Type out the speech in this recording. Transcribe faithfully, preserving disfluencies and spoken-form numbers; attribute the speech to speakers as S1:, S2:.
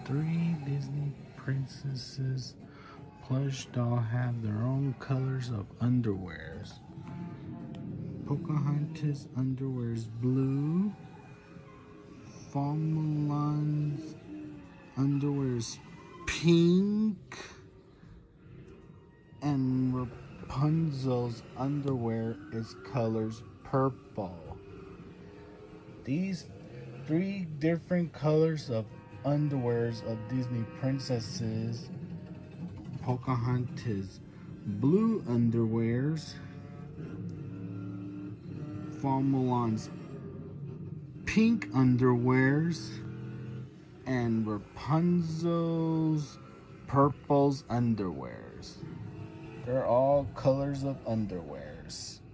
S1: Three Disney princesses plush doll have their own colors of underwears. Pocahontas underwears blue. Mulan's underwears pink. And Rapunzel's underwear is colors purple. These three different colors of underwears of Disney princesses: Pocahontas blue underwears, Mulan's pink underwears, and Rapunzel's purple's underwears. They're all colors of underwears.